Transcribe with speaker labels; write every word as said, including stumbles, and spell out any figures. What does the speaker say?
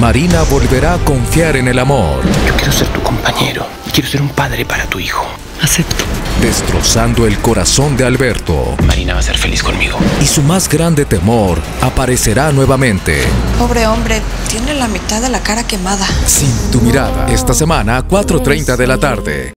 Speaker 1: Marina volverá a confiar en el amor,
Speaker 2: Yo quiero ser tu compañero y quiero ser un padre para tu hijo.
Speaker 3: Acepto.
Speaker 1: destrozando el corazón de Alberto.
Speaker 2: Marina va a ser feliz conmigo.
Speaker 1: Y su más grande temor aparecerá nuevamente.
Speaker 4: Pobre hombre, tiene la mitad de la cara quemada.
Speaker 1: Sin tu mirada, esta semana a cuatro treinta de la tarde.